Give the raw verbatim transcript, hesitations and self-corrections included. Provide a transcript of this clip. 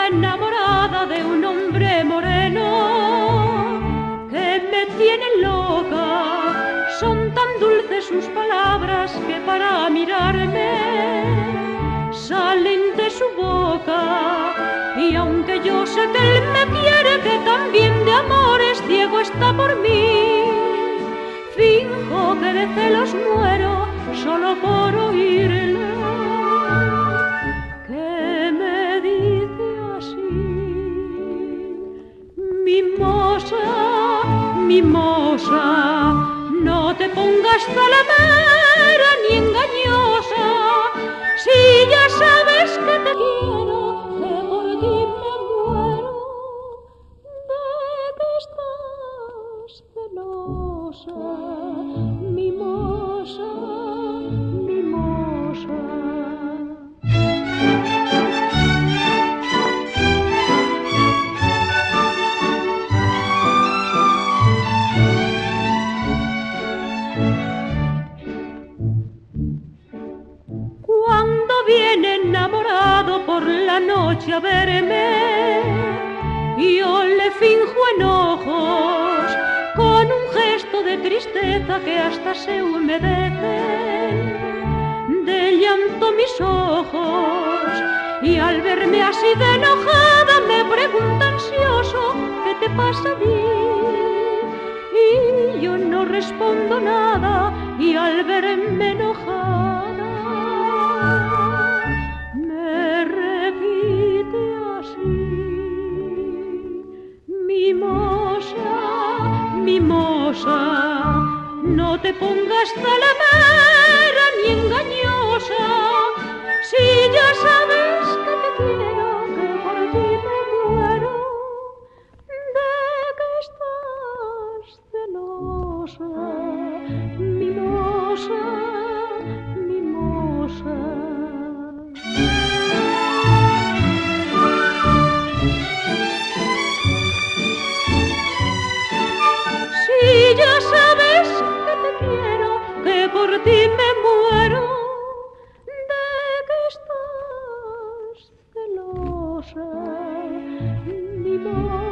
enamorada de un hombre moreno que me tiene loca. Son tan dulces sus palabras que para mirarme salen de su boca. Y aunque yo sé que él me quiere, que también de amores ciego está por mí, finjo que de celos muero solo por oírle que me dice así: mimosa, mimosa, no te pongas zalamera ni engañosa, si ya sabes que te quiero, que por ti me muero, de que estás celosa, mimosa, mimosa. Cuando viene enamorado por la noche a verme, yo le finjo enojos con un gesto de tristeza que hasta se humedecen de llanto mis ojos. Y al verme así de enojada me pregunta ansioso: ¿qué te pasa a ti? Y yo no respondo nada, y al verme enojada me repite así: mimosa, mimosa, no te pongas zalamera ni engañosa, si ya sabes que te quiero, que por ti me muero, de que estás celosa, mimosa, mimosa. Si ya sabes que te quiero, que por ti me muero, de que estás celosa, mimosa.